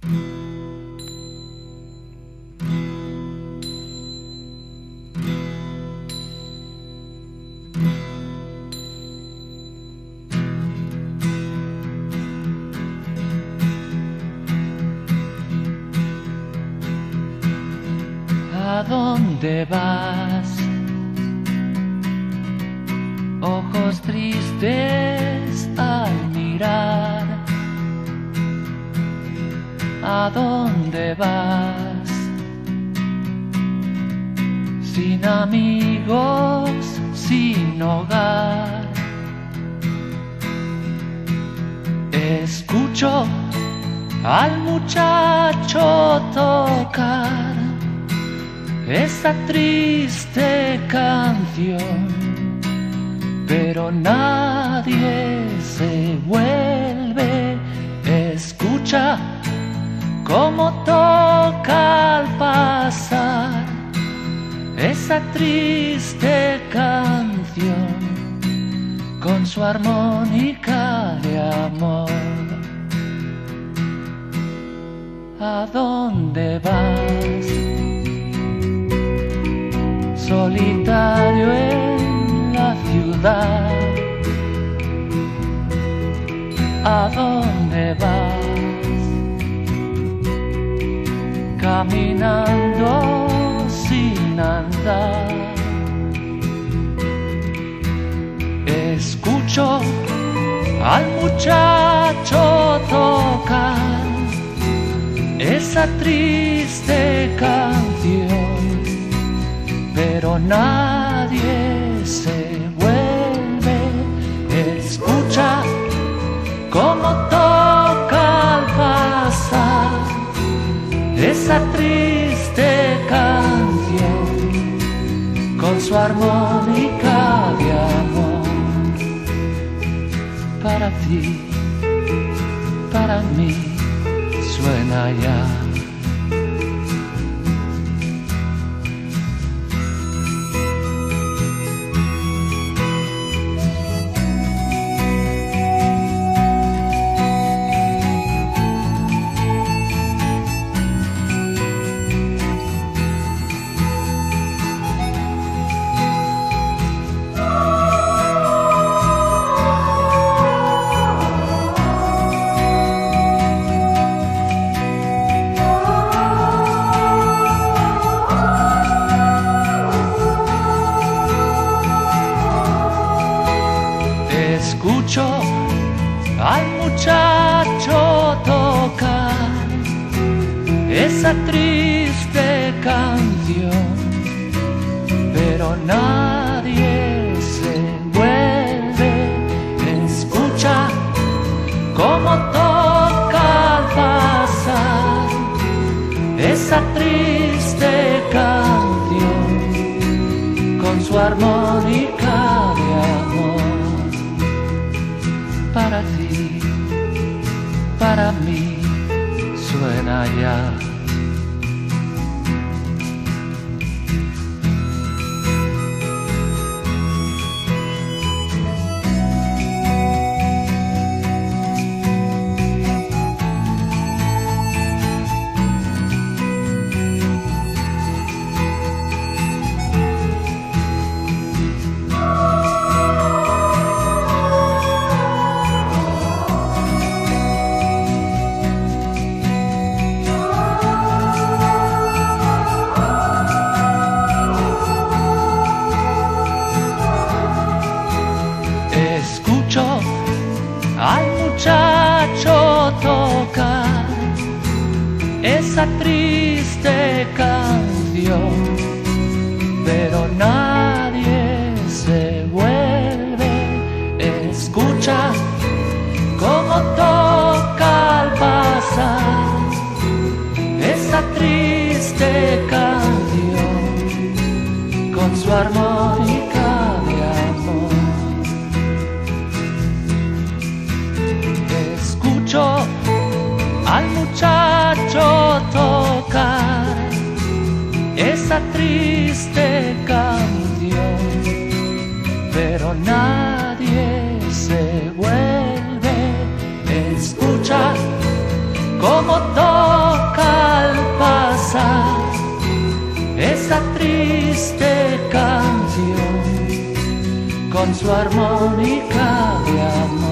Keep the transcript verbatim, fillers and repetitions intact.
¿A dónde vas? Ojos tristes al mirar. ¿A dónde vas? Sin amigos, sin hogar. Escucho al muchacho tocar esa triste canción, pero nadie se vuelve. Escucha cómo toca al pasar esa triste canción con su armónica de amor. ¿A dónde vas? Solitario en la ciudad. ¿A dónde vas? Caminando sin andar. Escucho al muchacho tocar esa triste canción, pero nadie se vuelve. Escucha cómo toca al pasar esa triste canción con su armónica de amor. Para ti, para mí, suena ya. Escucho al muchacho tocar esa triste canción, pero nadie se vuelve. Escucha cómo toca al pasar esa triste canción con su armónica de amor. Para ti, para mí, suena ya. Al muchacho tocar esa triste canción, pero nadie se vuelve. Escucha cómo toca al pasar esa triste canción con su armónica de amor. Al muchacho tocar esa triste canción, pero nadie se vuelve. Escucha cómo toca su armónica de amor.